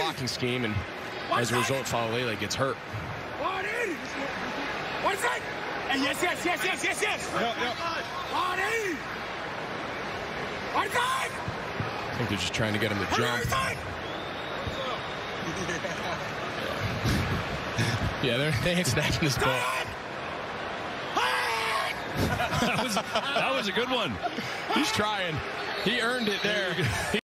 blocking scheme, and as a result, Falalele gets hurt. One side. Hey, yes. Yep. One side. I think they're just trying to get him to jump. Yeah, they ain't snapping this ball. That was a good one. He's trying. He earned it there.